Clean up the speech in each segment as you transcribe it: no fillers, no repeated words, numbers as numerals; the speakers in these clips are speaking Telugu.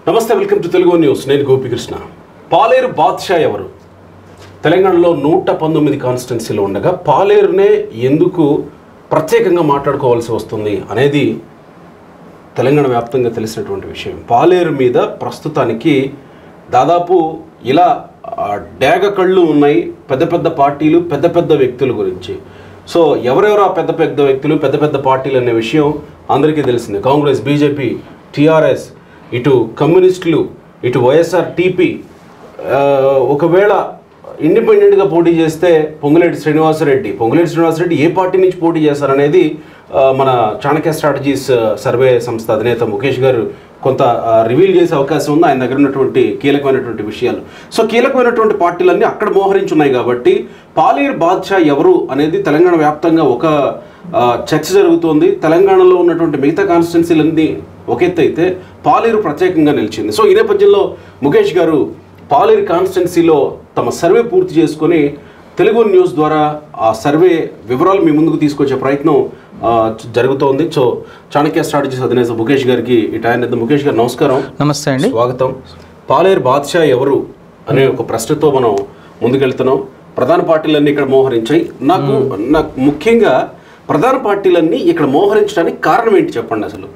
నమస్తే, వెల్కమ్ టు తెలుగు న్యూస్. నేను గోపికృష్ణ. పాలేరు బాద్షా ఎవరు? తెలంగాణలో 119 కాన్స్టిట్యున్సీలు ఉండగా పాలేరునే ఎందుకు ప్రత్యేకంగా మాట్లాడుకోవాల్సి వస్తుంది అనేది తెలంగాణ వ్యాప్తంగా తెలిసినటువంటి విషయం. పాలేరు మీద ప్రస్తుతానికి దాదాపు ఇలా డేగ కళ్ళు ఉన్నాయి పెద్ద పెద్ద పార్టీలు, పెద్ద పెద్ద వ్యక్తుల గురించి. సో ఎవరెవరు ఆ పెద్ద పెద్ద వ్యక్తులు, పెద్ద పెద్ద పార్టీలు అనే విషయం అందరికీ తెలిసిందే. కాంగ్రెస్, బీజేపీ, టీఆర్ఎస్, ఇటు కమ్యూనిస్టులు, ఇటు వైఎస్ఆర్ టీపీ, ఒకవేళ ఇండిపెండెంట్గా పోటీ చేస్తే పొంగులేటి శ్రీనివాసరెడ్డి ఏ పార్టీ నుంచి పోటీ చేస్తారనేది మన చాణక్య స్ట్రాటజీస్ సర్వే సంస్థ అధినేత ముఖేష్ గారు కొంత రివీల్ చేసే అవకాశం ఉంది. ఆయన దగ్గర ఉన్నటువంటి కీలకమైనటువంటి విషయాలు. సో కీలకమైనటువంటి పార్టీలన్నీ అక్కడ మోహరించున్నాయి కాబట్టి పాలేరు బాద్షా ఎవరు అనేది తెలంగాణ వ్యాప్తంగా ఒక చర్చ జరుగుతోంది. తెలంగాణలో ఉన్నటువంటి మిగతా కాన్స్టిట్యున్సీలన్నీ ఒక ఎత్తు అయితే పాలేరు ప్రత్యేకంగా నిలిచింది. సో ఈ నేపథ్యంలో ముఖేష్ గారు పాలేరు కాన్స్టిట్యున్సీలో తమ సర్వే పూర్తి చేసుకొని తెలుగు న్యూస్ ద్వారా ఆ సర్వే వివరాలు మీ ముందుకు తీసుకొచ్చే ప్రయత్నం జరుగుతోంది. సో చాణక్య స్ట్రాటజీస్ అధినేత ముఖేష్ గారికి ఆయన ముఖేష్ గారు నమస్కారం. నమస్తే అండి, స్వాగతం. పాలేరు బాద్షా ఎవరు అనే ఒక ప్రశ్నతో మనం ముందుకెళ్తున్నాం. ప్రధాన పార్టీలన్నీ ఇక్కడ మోహరించాయి. నాకు ముఖ్యంగా ప్రధాన పార్టీలన్నీ ఇక్కడ మోహరించడానికి కారణం ఏంటి చెప్పండి. అసలు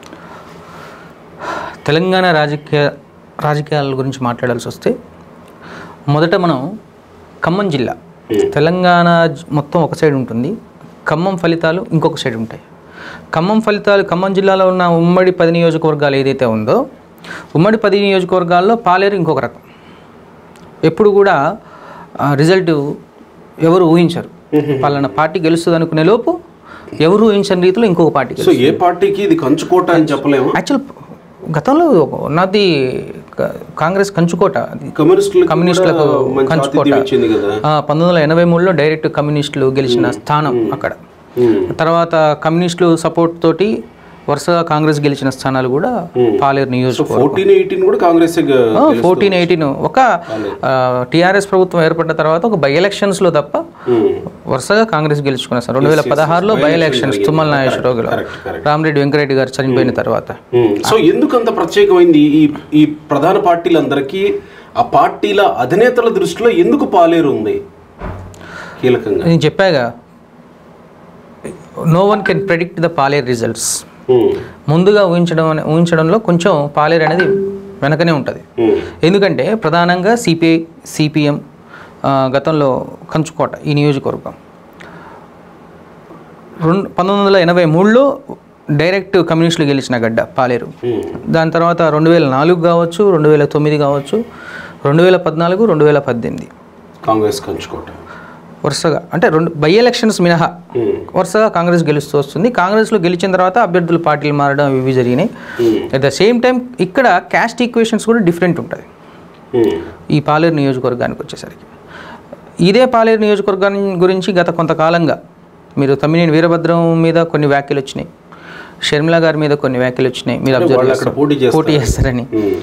తెలంగాణ రాజకీయాల గురించి మాట్లాడాల్సి వస్తే మొదట మనం ఖమ్మం జిల్లా, తెలంగాణ మొత్తం ఒక సైడ్ ఉంటుంది, ఖమ్మం ఫలితాలు ఇంకొక సైడ్ ఉంటాయి. ఖమ్మం జిల్లాలో ఉన్న ఉమ్మడి 10 నియోజకవర్గాలు ఏదైతే ఉందో, ఉమ్మడి 10 నియోజకవర్గాల్లో పాలేరు ఇంకొక రకం. ఎప్పుడు కూడా రిజల్ట్ ఎవరు ఊహించరు. పలానా పార్టీ గెలుస్తుంది అనుకునే లోపు ఎవరు ఊహించని రీతిలో ఇంకొక పార్టీ. సో ఏ పార్టీకి ఇది కంచుకోట అని చెప్పలేము. యాక్చువల్ గతంలో ఉన్నది కాంగ్రెస్ కంచుకోట, కమ్యూనిస్టులకు కంచుకోట. 1983లో డైరెక్ట్ కమ్యూనిస్టులు గెలిచిన స్థానం అక్కడ. తర్వాత కమ్యూనిస్టులు సపోర్ట్ తోటి వరుసగా కాంగ్రెస్ గెలిచిన స్థానాలు కూడా పాలేరు నియోజకవర్గం. 14-18 ఒక టీఆర్ఎస్ ప్రభుత్వం ఏర్పడిన తర్వాత ఒక బై ఎలక్షన్స్లో తప్ప వరుసగా కాంగ్రెస్ గెలుచుకున్న సార్. 2016లో బై ఎలక్షన్స్ తుమ్మల నాగేశ్వరరావు గారు, రామిరెడ్డి వెంకరెడ్డి గారు చనిపోయిన తర్వాత. సో ఎందుకు అంత ప్రత్యేకమైంది ఈ ప్రధాన పార్టీలందరికీ? ఆ పార్టీల అధినేతల దృష్టిలో ఎందుకు పాలేరు ఉంది కీలకంగా? నేను చెప్పాగా, no one can predict the Paleru results. ముందుగా ఊహించడంలో కొంచెం పాలేరు అనేది వెనకనే ఉంటుంది. ఎందుకంటే ప్రధానంగా సిపిఐ, సిపిఎం గతంలో కంచుకోట ఈ నియోజకవర్గం. 1983లో డైరెక్ట్ కమ్యూనిస్టులు గెలిచిన గడ్డ పాలేరు. దాని తర్వాత 2004 కావచ్చు, 2009 కావచ్చు, 2014, 2018 కాంగ్రెస్ కంచుకోట వరుసగా, అంటే బై ఎలక్షన్స్ మినహా వరుసగా కాంగ్రెస్ గెలుస్తూ వస్తుంది. కాంగ్రెస్లో గెలిచిన తర్వాత అభ్యర్థులు పార్టీలు మారడం ఇవి జరిగినాయి. అట్ ద సేమ్ టైం ఇక్కడ క్యాస్ట్ ఈక్వేషన్స్ కూడా డిఫరెంట్ ఉంటుంది ఈ పాలేరు నియోజకవర్గానికి వచ్చేసరికి. ఇదే పాలేరు నియోజకవర్గాన్ని గురించి గత కొంతకాలంగా మీరు తమ్మినేని వీరభద్రం మీద కొన్ని వ్యాఖ్యలు వచ్చినాయి, షర్మిల గారి మీద కొన్ని వ్యాఖ్యలు వచ్చినాయి. మీరు అబ్జర్వ్ పోటీ చేస్తారని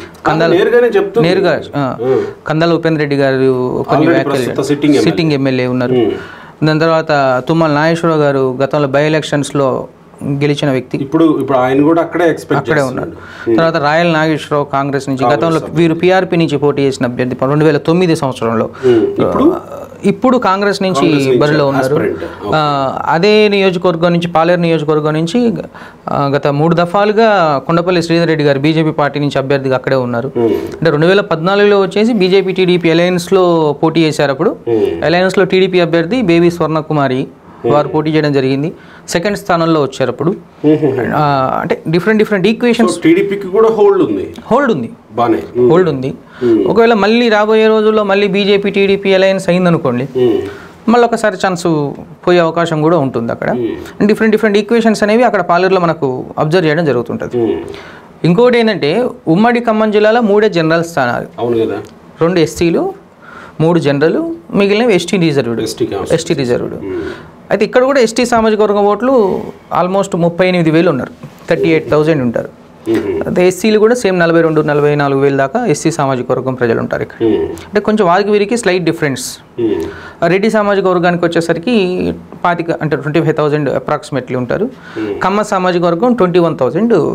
నేరుగా కందాల ఉపేంద్ర రెడ్డి గారు కొన్ని వ్యాఖ్యలు, సిట్టింగ్ ఎమ్మెల్యే ఉన్నారు. దాని తర్వాత తుమ్మల నాగేశ్వరరావు గారు గతంలో బై ఎలక్షన్స్లో గెలిచిన వ్యక్తి, ఇప్పుడు ఆయన కూడా అక్కడే ఉన్నాడు. తర్వాత రాయల్ నాగేశ్వరరావు కాంగ్రెస్ నుంచి, గతంలో వీరు పిఆర్పి నుంచి పోటీ చేసిన అభ్యర్థి 2009 సంవత్సరంలో. ఇప్పుడు కాంగ్రెస్ నుంచి బరిలో ఉన్నారు. అదే నియోజకవర్గం నుంచి, పాలేరు నియోజకవర్గం నుంచి గత 3 దఫాలుగా కొండపల్లి శ్రీధర్ రెడ్డి గారు బీజేపీ పార్టీ నుంచి అభ్యర్థిగా అక్కడే ఉన్నారు. అంటే 2014లో వచ్చేసి బీజేపీ టీడీపీ అలయన్స్లో పోటీ చేశారు. అప్పుడు అలయన్స్లో టీడీపీ అభ్యర్థి బేబీ స్వర్ణకుమారి వారు పోటీ చేయడం జరిగింది. సెకండ్ స్థానంలో వచ్చారు అప్పుడు. అంటే డిఫరెంట్ ఈక్వేషన్స్. టీడీపీకి కూడా హోల్డ్ ఉంది. ఒకవేళ మళ్ళీ రాబోయే రోజుల్లో మళ్ళీ బీజేపీ టీడీపీ అలయన్స్ అయిందనుకోండి, మళ్ళీ ఒకసారి ఛాన్స్ పోయే అవకాశం కూడా ఉంటుంది అక్కడ. డిఫరెంట్ ఈక్వేషన్స్ అనేవి అక్కడ పాలేరులో మనకు అబ్జర్వ్ చేయడం జరుగుతుంటుంది. ఇంకోటి ఏంటంటే, ఉమ్మడి ఖమ్మం జిల్లాలో 3 జనరల్ స్థానాలు, 2 ఎస్సీలు, 3 జనరల్, మిగిలినవి ఎస్టీ రిజర్వ్డ్. అయితే ఇక్కడ కూడా ఎస్టీ సామాజిక వర్గం ఓట్లు ఆల్మోస్ట్ 38,000 ఉన్నారు, 38,000 ఉంటారు. అదే ఎస్సీలు కూడా సేమ్ 42-44,000 దాకా ఎస్సీ సామాజిక వర్గం ప్రజలు ఉంటారు ఇక్కడ. అంటే కొంచెం వారికి వీరికి స్లైట్ డిఫరెన్స్. రెడ్డి సామాజిక వర్గానికి వచ్చేసరికి 25 అంటే 25,000 అప్రాక్సిమేట్లీ ఉంటారు. కమ్మ సామాజిక వర్గం 21,000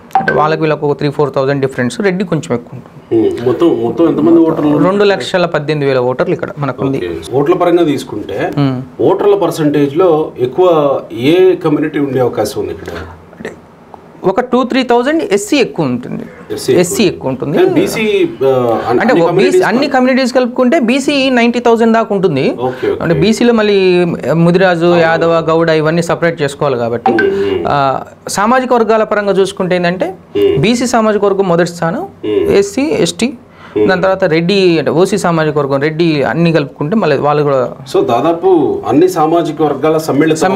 అంటే వాళ్ళకి వీళ్ళకి ఒక 3,000-4,000 డిఫరెన్స్. రెడ్డి కొంచెం ఎక్కువ ఉంటుంది. మొత్తం ఎంతమంది ఓటర్లు? 2,18,000 ఓటర్లు ఇక్కడ మనకు ఉంది. ఓట్ల పరంగా తీసుకుంటే ఓటర్ల పర్సంటేజ్ లో ఎక్కువ ఏ కమ్యూనిటీ ఉండే అవకాశం ఉంది ఇక్కడ? ఒక 2,000-3,000 ఎస్సీ ఎక్కువ ఉంటుంది. ఎస్సీ ఎక్కువ ఉంటుంది. అంటే అన్ని కమ్యూనిటీస్ కలుపుకుంటే బీసీ 90,000 దాకా ఉంటుంది. అంటే బీసీలో మళ్ళీ ముదిరాజు, యాదవ, గౌడ ఇవన్నీ సపరేట్ చేసుకోవాలి కాబట్టి సామాజిక వర్గాల పరంగా చూసుకుంటే ఏంటంటే బీసీ సామాజిక వర్గం మొదటి స్థానం, ఎస్సీ, ఎస్టీ, దాని తర్వాత రెడ్డి అంటే ఓసీ సామాజిక వర్గం, రెడ్డి అన్ని కలుపుకుంటే మళ్ళీ వాళ్ళు కూడా. సో దాదాపు అన్ని సామాజిక వర్గాల సమ్మిళితం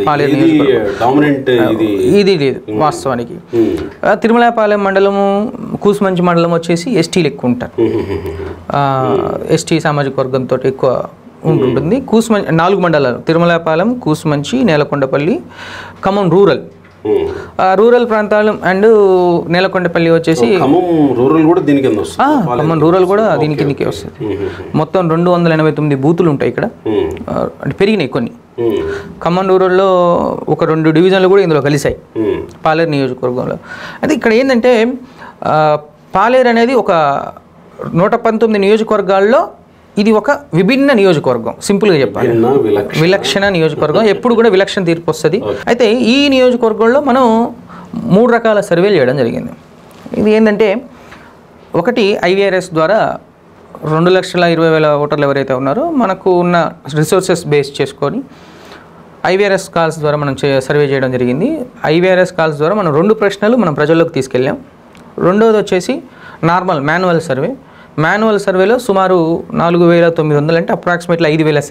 ఇది లేదు వాస్తవానికి. తిరుమలపాలెం మండలము, కూసుమంచి మండలం వచ్చేసి ఎస్టీలు ఎక్కువ ఉంటారు. ఎస్టీ సామాజిక వర్గంతో ఎక్కువ ఉంటుంది. కూసుమంచి 4 మండలాలు: తిరుమలపాలెం, కూసుమంచి, నేలకొండపల్లి, ఖమ్మం రూరల్. రూరల్ ప్రాంతాలు అండ్ నేలకొండపల్లి వచ్చేసి రూరల్ కూడా దీనికి ఖమ్మం రూరల్ కూడా దీని కిందకే వస్తుంది. మొత్తం 289 బూతులు ఉంటాయి ఇక్కడ. అంటే పెరిగినాయి కొన్ని. ఖమ్మం రూరల్లో ఒక 2 డివిజన్లు కూడా ఇందులో కలిసాయి పాలేరు నియోజకవర్గంలో. అయితే ఇక్కడ ఏంటంటే పాలేరు అనేది ఒక 119 నియోజకవర్గాల్లో ఇది ఒక విభిన్న నియోజకవర్గం. సింపుల్గా చెప్పాలి, విలక్షణ నియోజకవర్గం. ఎప్పుడు కూడా విలక్షణ తీర్పు వస్తుంది. అయితే ఈ నియోజకవర్గంలో మనం 3 రకాల సర్వేలు చేయడం జరిగింది. ఇది ఏంటంటే ఒకటి ఐవీఆర్ఎస్ ద్వారా 2,20,000 ఓటర్లు ఎవరైతే ఉన్నారో మనకు ఉన్న రిసోర్సెస్ బేస్ చేసుకొని ఐవీఆర్ఎస్ కాల్స్ ద్వారా మనం సర్వే చేయడం జరిగింది. ఐవీఆర్ఎస్ కాల్స్ ద్వారా మనం 2 ప్రశ్నలు మనం ప్రజల్లోకి తీసుకెళ్ళాం. రెండోది వచ్చేసి నార్మల్ మాన్యువల్ సర్వే. మాన్యువల్ సర్వేలో సుమారు 4,900 అంటే అప్రాక్సిమేట్లీ 5,000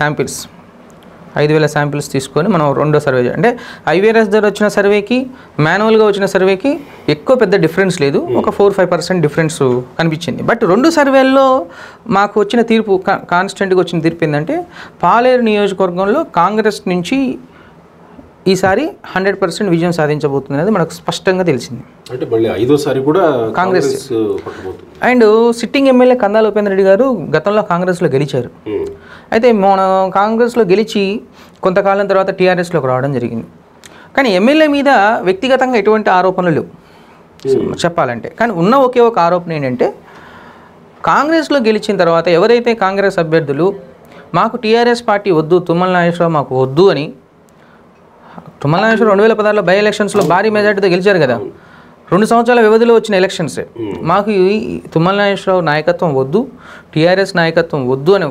శాంపిల్స్ తీసుకొని మనం రెండో సర్వే చేయాలి. అంటే ఐవీఆర్ఎస్ ద్వారా వచ్చిన సర్వేకి మాన్యువల్గా వచ్చిన సర్వేకి ఎక్కువ పెద్ద డిఫరెన్స్ లేదు, ఒక 4-5% డిఫరెన్స్ కనిపించింది. బట్ 2 సర్వేల్లో మాకు వచ్చిన తీర్పు, కాన్స్టెంట్గా వచ్చిన తీర్పు ఏంటంటే పాలేరు నియోజకవర్గంలో కాంగ్రెస్ నుంచి ఈసారి 100% విజయం సాధించబోతుంది అనేది మనకు స్పష్టంగా తెలిసింది. అంటే మళ్ళీ 5వ కూడా Congress. And sitting MLA Kandala Upendra Reddy గారు గతంలో కాంగ్రెస్లో గెలిచారు. అయితే మన కాంగ్రెస్లో గెలిచి కొంతకాలం తర్వాత టీఆర్ఎస్లోకి రావడం జరిగింది. కానీ ఎమ్మెల్యే మీద వ్యక్తిగతంగా ఎటువంటి ఆరోపణలు లేవు చెప్పాలంటే. కానీ ఉన్న ఒకే ఒక ఆరోపణ ఏంటంటే కాంగ్రెస్లో గెలిచిన తర్వాత ఎవరైతే కాంగ్రెస్ అభ్యర్థులు మాకు టీఆర్ఎస్ పార్టీ వద్దు, తుమ్మల నాగేశ్వరరావు మాకు వద్దు అని, తుమ్మల నాగేశ్వరరావు 2016లో బై ఎలక్షన్స్లో భారీ మెజార్టీతో గెలిచారు కదా. 2 సంవత్సరాల వ్యవధిలో వచ్చిన ఎలక్షన్సే. మాకు ఈ తుమ్మల నాగేశ్వరరావు నాయకత్వం వద్దు, టీఆర్ఎస్ నాయకత్వం వద్దు అని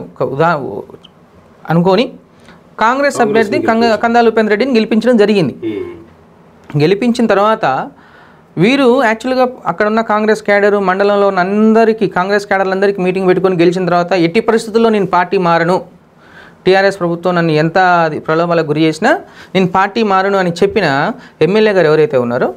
అనుకొని కాంగ్రెస్ అభ్యర్థి కందాల ఉపేంద్ర రెడ్డిని గెలిపించడం జరిగింది. గెలిపించిన తర్వాత వీరు యాక్చువల్గా అక్కడ ఉన్న కాంగ్రెస్ క్యాడరు, మండలంలో ఉన్న అందరికీ, కాంగ్రెస్ క్యాడర్లందరికీ మీటింగ్ పెట్టుకొని గెలిచిన తర్వాత ఎట్టి పరిస్థితుల్లో నేను పార్టీ మారను, టీఆర్ఎస్ ప్రభుత్వం నన్ను ఎంత ప్రలోభాలకు గురి చేసినా నేను పార్టీ మారను అని చెప్పిన ఎమ్మెల్యే గారు ఎవరైతే ఉన్నారో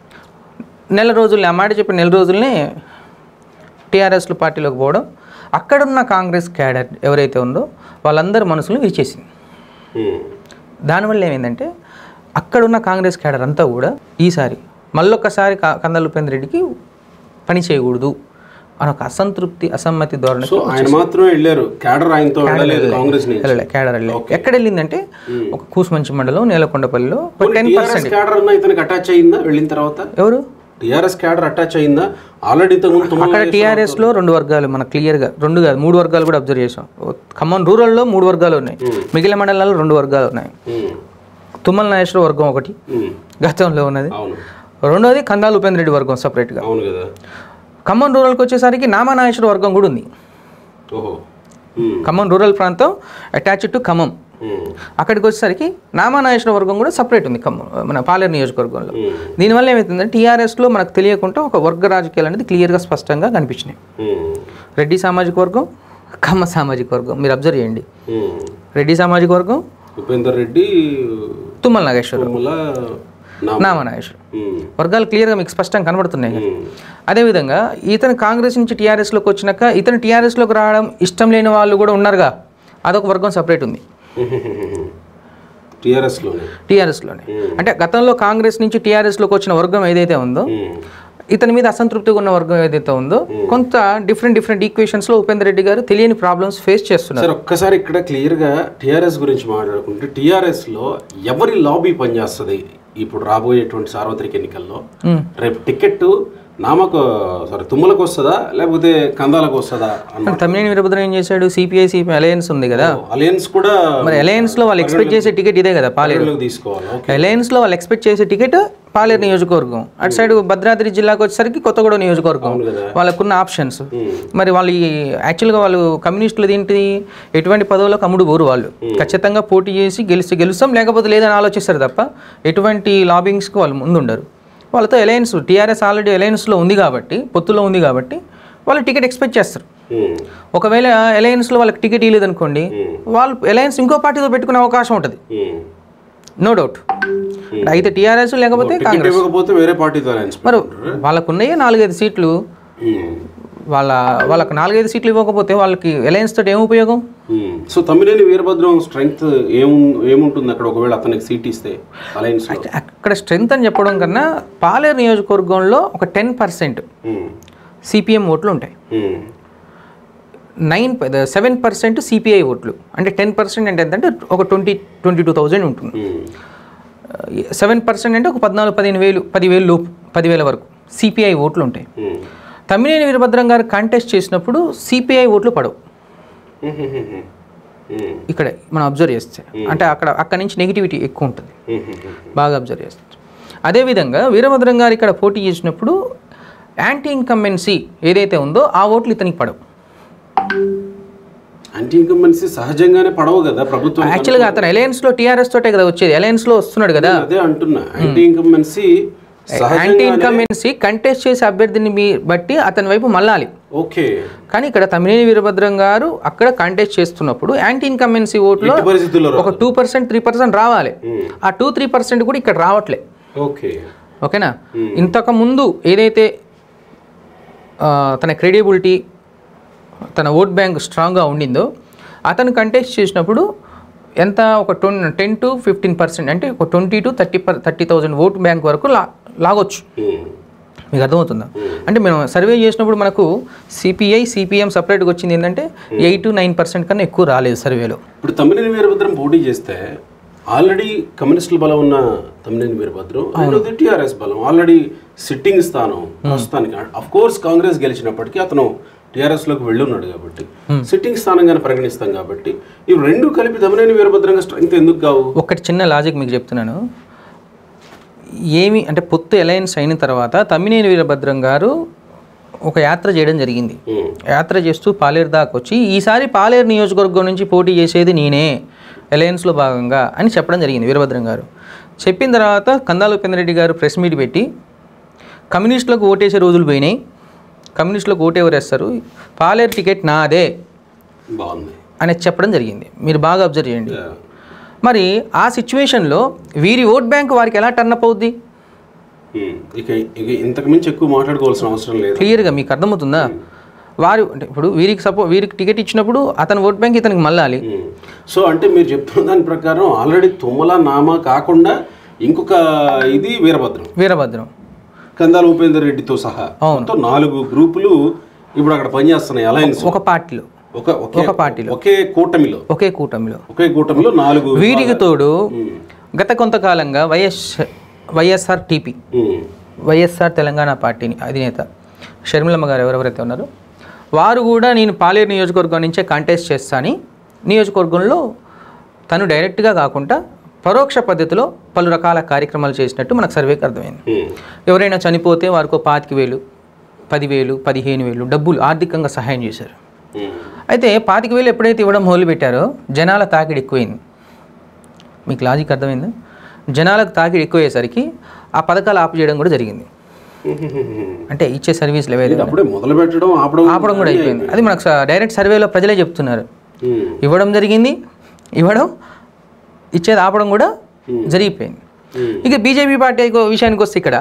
నెల రోజుల్ని, ఆ మాట చెప్పిన నెల రోజుల్నే టీఆర్ఎస్లో పార్టీలోకి పోవడం, అక్కడున్న కాంగ్రెస్ క్యాడర్ ఎవరైతే ఉందో వాళ్ళందరి మనసులను విరిచేసింది. దానివల్ల ఏమైందంటే అక్కడున్న కాంగ్రెస్ క్యాడర్ అంతా కూడా ఈసారి మళ్ళొక్కసారి కందాల ఉపేంద్ర రెడ్డికి పని చేయకూడదు అని ఒక అసంతృప్తి, అసమ్మతి ధోరణి. క్యాడర్ వెళ్ళలేదు. ఎక్కడ వెళ్ళిందంటే ఒక కూసుమంచి మండలం, నేలకొండపల్లిలో 10%. ఎవరు టీఆర్ఎస్ క్యాడర్ అటాచ్ అయిందా ఆల్రెడీ? అక్కడ టీఆర్ఎస్లో 2 వర్గాలు మనకు క్లియర్గా, 2 కాదు 3 వర్గాలు కూడా అబ్జర్వ్ చేసాం. ఖమ్మం రూరల్లో 3 వర్గాలు ఉన్నాయి, మిగిలిన మండలాల్లో 2 వర్గాలు ఉన్నాయి. తుమ్మల నాగేశ్వర వర్గం ఒకటి గతంలో ఉన్నది, రెండోది కందాల ఉపేంద్ర రెడ్డి వర్గం సపరేట్గా. ఖమ్మం రూరల్కి వచ్చేసరికి నామానాగేశ్వర వర్గం కూడా ఉంది. ఖమ్మం రూరల్ ప్రాంతం అటాచ్డ్ టు ఖమ్మం. అక్కడికి వచ్చేసరికి నామానాగేశ్వర వర్గం కూడా సపరేట్ ఉంది ఖమ్మం మన పాలేరు నియోజకవర్గంలో. దీనివల్ల ఏమవుతుందంటే టీఆర్ఎస్లో మనకు తెలియకుండా ఒక వర్గ రాజకీయాలు అనేది క్లియర్గా స్పష్టంగా కనిపించినాయి. రెడ్డి సామాజిక వర్గం, ఖమ్మ సామాజిక వర్గం మీరు అబ్జర్వ్ చేయండి. రెడ్డి సామాజిక వర్గం ఉపేందర్ రెడ్డి, తుమ్మల నాగేశ్వరరావు, నామనాగేశ్వరం వర్గాలు క్లియర్గా మీకు స్పష్టంగా కనబడుతున్నాయి. అదేవిధంగా ఇతను కాంగ్రెస్ నుంచి టీఆర్ఎస్లోకి వచ్చినాక ఇతను టీఆర్ఎస్లోకి రావడం ఇష్టం లేని వాళ్ళు కూడా ఉన్నారుగా, అదొక వర్గం సపరేట్ ఉంది టీఆర్ఎస్లోనే. అంటే గతంలో కాంగ్రెస్ నుంచి టీఆర్ఎస్లోకి వచ్చిన వర్గం ఏదైతే ఉందో, ఇతని మీద అసంతృప్తిగా ఉన్న వర్గం ఏదైతే ఉందో, కొంత డిఫరెంట్ ఈక్వేషన్స్లో ఉపేందర్ రెడ్డి గారు తెలియని ప్రాబ్లమ్స్ ఫేస్ చేస్తున్నారు. ఒక్కసారి ఇక్కడ క్లియర్గా టీఆర్ఎస్ గురించి మాట్లాడుకుంటే, టీఆర్ఎస్లో ఎవరి లాబీ పనిచేస్తుంది? ఇప్పుడు రాబోయేటువంటి సార్వత్రిక ఎన్నికల్లో రేపు టికెట్ తుమ్మలకు వస్తుందా లేకపోతే కందాలకు వస్తుందా? తమ్మినేని వీరభద్రం ఏం చేశాడు? సిపిఐ అలయన్స్ ఉంది కదా, అలయన్స్ కూడా మరి అలయన్స్ లో వాళ్ళు ఎక్స్పెక్ట్ చేసే టికెట్ ఇదే కదా, పాలేరు తీసుకోవాలి. అలయన్స్ లో వాళ్ళు ఎక్స్పెక్ట్ చేసే టికెట్ పాలేరు నియోజకవర్గం. అటు సైడ్ భద్రాద్రి జిల్లాకు వచ్చేసరికి కొత్తగూడెం నియోజకవర్గం వాళ్ళకున్న ఆప్షన్స్. మరి వాళ్ళు యాక్చువల్గా వాళ్ళు కమ్యూనిస్టులు ఏంటి, ఎటువంటి పదవులకు అమ్ముడు పోరు వాళ్ళు. ఖచ్చితంగా పోటీ చేసి గెలుస్తాం లేకపోతే లేదని ఆలోచిస్తారు తప్ప ఎటువంటి లాబింగ్స్కి వాళ్ళు ముందుండరు. వాళ్ళతో అలయన్స్, టీఆర్ఎస్ ఆల్రెడీ అలయన్స్లో ఉంది కాబట్టి, పొత్తులో ఉంది కాబట్టి వాళ్ళు టికెట్ ఎక్స్పెక్ట్ చేస్తారు. ఒకవేళ అలయన్స్లో వాళ్ళకి టికెట్ ఇవ్వలేదు అనుకోండి, వాళ్ళు అలయన్స్ ఇంకో పార్టీతో పెట్టుకునే అవకాశం ఉంటుంది, నో డౌట్. అయితే టీఆర్ఎస్ లేకపోతే కాంగ్రెస్, వేరే పార్టీతో. మరి వాళ్ళకున్నాయే 4-5 సీట్లు, వాళ్ళకి 4-5 సీట్లు ఇవ్వకపోతే వాళ్ళకి అలయన్స్ తోటి ఏం ఉపయోగం? సో తమ్మినేని వీరభద్రం స్ట్రెంగ్త్ ఏముంటుంది అక్కడ ఒకవేళ అతనికి సీట్ ఇస్తే అలయన్స్? అక్కడ స్ట్రెంగ్త్ అని చెప్పడం కన్నా పాలేరు నియోజకవర్గంలో ఒక 10% సిపిఎం ఓట్లు ఉంటాయి, 7% సిపిఐ ఓట్లు. అంటే 10% అంటే ఎంతంటే ఒక 22,000 ఉంటుంది. 7% అంటే ఒక 14-15,000, 10,000 లోపు, 10,000 వరకు సిపిఐ ఓట్లు ఉంటాయి. తమ్మినేని వీరభద్రం గారు కాంటెస్ట్ చేసినప్పుడు సిపిఐ ఓట్లు పడవు. ఇక్కడ మనం అబ్జర్వ్ చేస్తే అంటే అక్కడ నుంచి నెగిటివిటీ ఎక్కువ ఉంటుంది, బాగా అబ్జర్వ్ చేస్తే. అదేవిధంగా వీరభద్రం గారు ఇక్కడ పోటీ చేసినప్పుడు యాంటీ ఇన్కంబెన్సీ ఏదైతే ఉందో ఆ ఓట్లు ఇతనికి పడవు. యాంటీ ఇన్కంబెన్సీ సహజంగానే పడవు కదా ప్రభుత్వం. యాక్చువల్గా అతను అలయన్స్లో టీఆర్ఎస్ తోటే కదా వచ్చేది, అలయన్స్లో వస్తున్నాడు కదా. అదే అంటున్నా, యాంటీ ఇన్కంబెన్సీ కంటెస్ట్ చేసే అభ్యర్థిని బట్టి అతని వైపు మళ్ళాలి. ఓకే. కానీ ఇక్కడ తమ్మినేని వీరభద్రం గారు అక్కడ కంటెస్ట్ చేస్తున్నప్పుడు యాంటీ ఇన్కంబెన్సీ ఓట్లు ఒక 2%, 3% రావాలి. ఆ 2-3% కూడా ఇక్కడ రావట్లే. ఓకేనా? ఇంతకు ముందు ఏదైతే తన క్రెడిబిలిటీ, తన ఓట్ బ్యాంక్ స్ట్రాంగ్గా ఉండిందో అతను కంటెస్ట్ చేసినప్పుడు ఎంత ఒక 10-15% అంటే ఒక 20,000-30,000 ఓట్ బ్యాంక్ వరకు లాగొచ్చు. మీకు అర్థమవుతుందా? అంటే మేము సర్వే చేసినప్పుడు మనకు సిపిఐ, సిపిఎం సపరేట్గా వచ్చింది ఏంటంటే 8-9% కన్నా ఎక్కువ రాలేదు సర్వేలో. ఇప్పుడు తమ్మినేని వీరభద్రం పోటీ చేస్తే ఆల్రెడీ కమ్యూనిస్టుల బలం ఉన్న తమ్మినేని వీరభద్రం, టీఆర్ఎస్ బలం ఆల్రెడీ సిట్టింగ్ స్థానం ప్రస్తుతానికి. అఫ్ కోర్స్ కాంగ్రెస్ గెలిచినప్పటికీ అతను టీఆర్ఎస్లోకి వెళ్ళున్నాడు కాబట్టి సిట్టింగ్ స్థానంగానే పరిగణిస్తాం కాబట్టి ఇవి రెండు కలిపి తమ్మినేని వీరభద్రంగా స్ట్రెంగ్త్ ఎందుకు కావు? ఒకటి చిన్న లాజిక్ మీకు చెప్తున్నాను. ఏమి అంటే పొత్తు అలయన్స్ అయిన తర్వాత తమ్మినేని వీరభద్రం గారు ఒక యాత్ర చేయడం జరిగింది. యాత్ర చేస్తూ పాలేరు దాకా వచ్చి ఈసారి పాలేరు నియోజకవర్గం నుంచి పోటీ చేసేది నేనే అలయన్స్లో భాగంగా అని చెప్పడం జరిగింది వీరభద్రం గారు. చెప్పిన తర్వాత కందాల ఉపేంద్రరెడ్డి గారు ప్రెస్ మీట్ పెట్టి కమ్యూనిస్టులకు ఓటేసే రోజులు పోయినాయి, కమ్యూనిస్టులకు ఓటు ఎవరు వేస్తారు, పాలేరు టికెట్ నాదే అని చెప్పడం జరిగింది. మీరు బాగా అబ్జర్వ్ చేయండి. మరి ఆ సిచ్యువేషన్లో వీరి ఓట్ బ్యాంక్ వారికి ఎలా టర్నప్ అవుద్ది? ఇంతకు మించి ఎక్కువ మాట్లాడుకోవాల్సిన అవసరం లేదు. క్లియర్గా మీకు అర్థమవుతుందా? వారు అంటే ఇప్పుడు వీరికి టికెట్ ఇచ్చినప్పుడు అతని ఓట్ బ్యాంక్ ఇతనికి మళ్ళాలి. సో అంటే మీరు చెప్తున్న దాని ప్రకారం ఆల్రెడీ తుమ్మల నామా కాకుండా ఇంకొక ఇది వీరభద్రం కందాల ఉపేందర్ రెడ్డితో సహా 4 గ్రూపులు ఇప్పుడు అక్కడ పనిచేస్తున్నాయి అలయన్స్. ఒక పార్టీలో ఒకే కూటమిలో 4. వీరికి తోడు గత కొంతకాలంగా వైఎస్ఆర్ తెలంగాణ పార్టీని అధినేత షర్మిలమ్మ గారు ఎవరెవరైతే ఉన్నారో వారు కూడా నేను పాలేరు నియోజకవర్గం నుంచే కాంటెస్ట్ చేస్తాను, నియోజకవర్గంలో తను డైరెక్ట్గా కాకుండా పరోక్ష పద్ధతిలో పలు రకాల కార్యక్రమాలు చేసినట్టు మనకు సర్వేకి అర్థమైంది. ఎవరైనా చనిపోతే వారికో 25,000, 10,000, 15,000 డబ్బులు ఆర్థికంగా సహాయం చేశారు. అయితే 25,000 ఎప్పుడైతే ఇవ్వడం మొదలుపెట్టారో జనాల తాకిడి ఎక్కువైంది. మీకు లాజిక్ అర్థమైందా? జనాలకు తాకిడి ఎక్కువయ్యేసరికి ఆ పథకాలు ఆపు చేయడం కూడా జరిగింది. అంటే ఇచ్చే సర్వీసులు ఏవైతే ఆపడం కూడా అయిపోయింది. అది మనకు డైరెక్ట్ సర్వేలో ప్రజలే చెప్తున్నారు. ఇవ్వడం జరిగింది, ఇచ్చేది ఆపడం కూడా జరిగిపోయింది. ఇక బీజేపీ పార్టీ విషయానికి వస్తే ఇక్కడ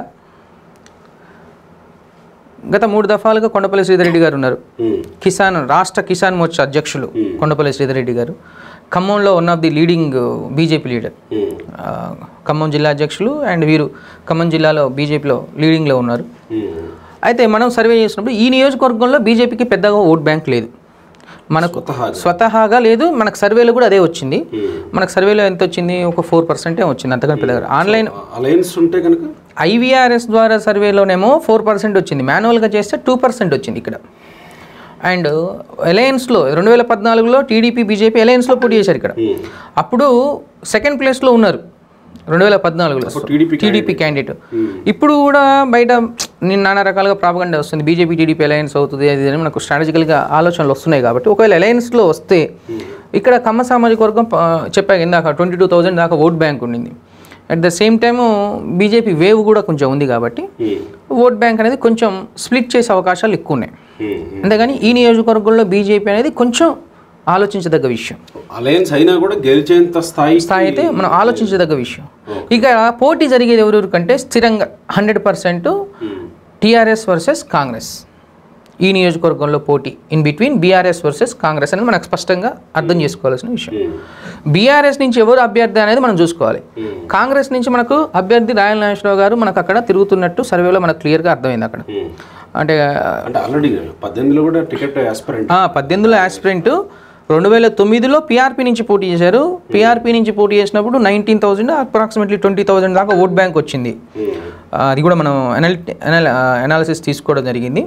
గత 3 దఫాలుగా కొండపల్లి శ్రీధర్రెడ్డి గారు ఉన్నారు. రాష్ట్ర కిసాన్ మోర్చా అధ్యక్షులు కొండపల్లి శ్రీధర్రెడ్డి గారు. ఖమ్మంలో one of the leading BJP leader, Khammam జిల్లా అధ్యక్షులు. అండ్ వీరు ఖమ్మం జిల్లాలో బీజేపీలో లీడింగ్లో ఉన్నారు. అయితే మనం సర్వే చేసినప్పుడు ఈ నియోజకవర్గంలో బీజేపీకి పెద్దగా ఓట్ బ్యాంక్ లేదు. మనకు స్వతహాగా లేదు, మనకు సర్వేలో కూడా అదే వచ్చింది. మనకు సర్వేలో ఎంత వచ్చింది, ఒక 4% వచ్చింది, అంతకన్నా పెద్దగా. ఆన్లైన్ అలయన్స్ ఉంటే కనుక ఐవీఆర్ఎస్ ద్వారా సర్వేలోనేమో 4% వచ్చింది, మాన్యువల్గా చేస్తే 2% వచ్చింది ఇక్కడ. అండ్ అలయన్స్లో 2014లో టీడీపీ బీజేపీ అలయన్స్లో పోటీ చేశారు ఇక్కడ. అప్పుడు సెకండ్ ప్లేస్లో ఉన్నారు 2014లో టీడీపీ క్యాండిడేట్. ఇప్పుడు కూడా బయట నానా రకాలుగా ప్రాపగండా వస్తుంది, బీజేపీ టీడీపీ అలయన్స్ అవుతుంది అది అని మనకు స్ట్రాటజికల్గా ఆలోచనలు వస్తున్నాయి. కాబట్టి ఒకవేళ అలయన్స్లో వస్తే ఇక్కడ కమ్మ సామాజిక వర్గం చెప్పాక ఇందాక 22,000 దాకా ఓట్ బ్యాంక్ ఉండింది. At the same time BJP wave కూడా కొంచెం ఉంది కాబట్టి ఓట్ బ్యాంక్ అనేది కొంచెం స్ప్లిట్ చేసే అవకాశాలు ఎక్కువ ఉన్నాయి. అంతేగాని ఈ నియోజకవర్గంలో బీజేపీ అనేది కొంచెం ఆలోచించదగ్గ విషయం. అలయన్స్ అయినా కూడా గెలిచేంత స్థాయి అయితే మనం ఆలోచించదగ్గ విషయం. ఇక పోటీ జరిగేది ఎవరెవరి కంటే స్థిరంగా 100% టీఆర్ఎస్ వర్సెస్ కాంగ్రెస్. ఈ నియోజకవర్గంలో పోటీ in between BRS versus Congress అనేది మనకు స్పష్టంగా అర్థం చేసుకోవాల్సిన విషయం. బీఆర్ఎస్ నుంచి ఎవరు అభ్యర్థి అనేది మనం చూసుకోవాలి. కాంగ్రెస్ నుంచి మనకు అభ్యర్థి రాయల నాగేశ్వరరావు గారు మనకు అక్కడ తిరుగుతున్నట్టు సర్వేలో మనకు క్లియర్గా అర్థమైంది. అక్కడ అంటే ఆల్రెడీ 18లో కూడా టికెట్ యాస్పిరెంట్ 18లో యాస్పిరెంట్ 2009లో పీఆర్పీ నుంచి పోటీ చేశారు. పీఆర్పీ నుంచి పోటీ చేసినప్పుడు 19,000 అప్రాక్సిమేట్లీ 20,000 దాకా ఓట్ బ్యాంక్ వచ్చింది. అది కూడా మనం అనాలిసిస్ తీసుకోవడం జరిగింది.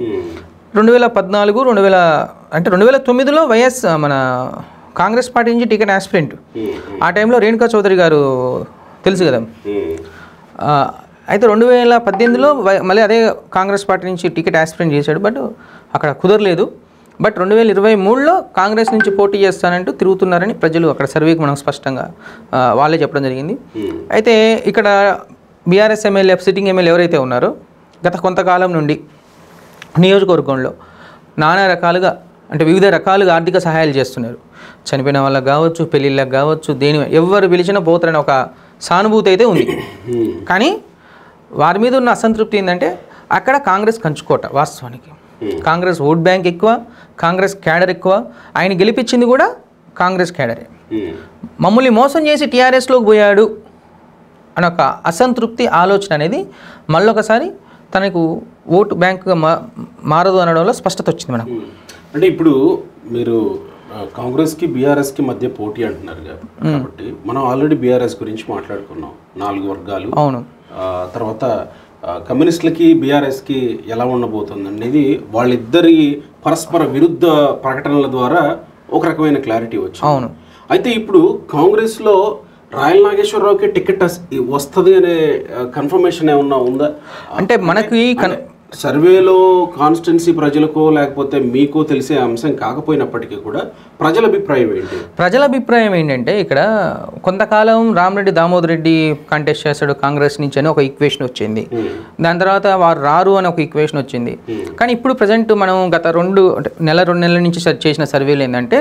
2014 అంటే 2009లో వైఎస్ మన కాంగ్రెస్ పార్టీ నుంచి టికెట్ యాస్పిరెంట్. ఆ టైంలో రేణుకా చౌదరి గారు తెలుసు కదా. అయితే 2018లో మళ్ళీ అదే కాంగ్రెస్ పార్టీ నుంచి టికెట్ యాస్పిరెంట్ చేశాడు, బట్ అక్కడ కుదరలేదు. బట్ 2023లో కాంగ్రెస్ నుంచి పోటీ చేస్తానంటూ తిరుగుతున్నారని ప్రజలు అక్కడ సర్వేకి మనం స్పష్టంగా వాళ్ళే చెప్పడం జరిగింది. అయితే ఇక్కడ బీఆర్ఎస్ ఎమ్మెల్యే సిట్టింగ్ ఎమ్మెల్యే ఎవరైతే ఉన్నారో గత కొంతకాలం నుండి నియోజకవర్గంలో నానా రకాలుగా అంటే వివిధ రకాలుగా ఆర్థిక సహాయాలు చేస్తున్నారు. చనిపోయిన వాళ్ళకి కావచ్చు, పెళ్ళిళ్ళకి కావచ్చు, ఎవరు పిలిచినా పోతారని ఒక సానుభూతి అయితే ఉంది. కానీ వారి మీద ఉన్న అసంతృప్తి ఏంటంటే అక్కడ కాంగ్రెస్ కంచుకోట. వాస్తవానికి కాంగ్రెస్ ఓట్ బ్యాంక్ ఎక్కువ, కాంగ్రెస్ క్యాడర్ ఎక్కువ. ఆయన గెలిపించింది కూడా కాంగ్రెస్ క్యాడరే. మమ్మల్ని మోసం చేసి టీఆర్ఎస్లోకి పోయాడు అని ఒక అసంతృప్తి ఆలోచన అనేది మళ్ళొకసారి తనకు ఓటు బ్యాంకుగా మారదు అనడంలో స్పష్టత వచ్చింది మనకు. అంటే ఇప్పుడు మీరు కాంగ్రెస్కి బీఆర్ఎస్కి మధ్య పోటీ అంటున్నారు కాబట్టి మనం ఆల్రెడీ బీఆర్ఎస్ గురించి మాట్లాడుకున్నాం. 4 వర్గాలు. అవును. తర్వాత కమ్యూనిస్టులకి బీఆర్ఎస్కి ఎలా ఉండబోతుంది అనేది వాళ్ళిద్దరి పరస్పర విరుద్ధ ప్రకటనల ద్వారా ఒక రకమైన క్లారిటీ వచ్చింది. అవును. అయితే ఇప్పుడు కాంగ్రెస్లో రాయల నాగేశ్వరరావుకి టికెట్ వస్తుంది అనే కన్ఫర్మేషన్ ఏమన్నా ఉందా? అంటే మనకి సర్వేలో కాన్స్టిట్యున్సీ ప్రజలకో లేకపోతే మీకో తెలిసే అంశం కాకపోయినప్పటికీ కూడా ప్రజల అభిప్రాయం ఏంటి? ప్రజల అభిప్రాయం ఏంటంటే ఇక్కడ కొంతకాలం రామరెడ్డి దామోదర్ రెడ్డి కంటెస్ట్ చేస్తాడు కాంగ్రెస్ నుంచి అని ఒక ఈక్వేషన్ వచ్చింది. దాని తర్వాత వారు రారు అని ఒక ఈక్వేషన్ వచ్చింది. కానీ ఇప్పుడు ప్రజెంట్ మనం గత 2 నెలల నుంచి చేసిన సర్వేలు ఏంటంటే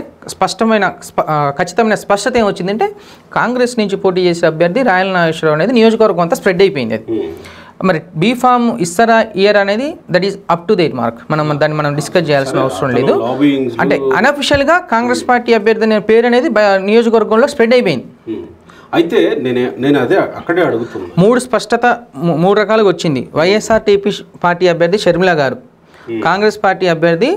ఖచ్చితమైన స్పష్టత ఏమొచ్చిందంటే కాంగ్రెస్ నుంచి పోటీ చేసే అభ్యర్థి రాయల నాగేశ్వరరావు అనేది నియోజకవర్గం అంతా స్ప్రెడ్ అయిపోయింది. అది మరి బీఫామ్ ఇస్తారా ఇయర్ అనేది that is up to date mark. మనం డిస్కస్ చేయాల్సిన అవసరం లేదు. అంటే అన్అఫిషియల్గా కాంగ్రెస్ పార్టీ అభ్యర్థి అనే పేరు అనేది నియోజకవర్గంలో స్ప్రెడ్ అయిపోయింది. అయితే నేను అదే అక్కడే అడుగుతున్నా. స్పష్టత 3 రకాలుగా వచ్చింది. వైఎస్ఆర్టీపీ పార్టీ అభ్యర్థి షర్మిల గారు, కాంగ్రెస్ పార్టీ అభ్యర్థి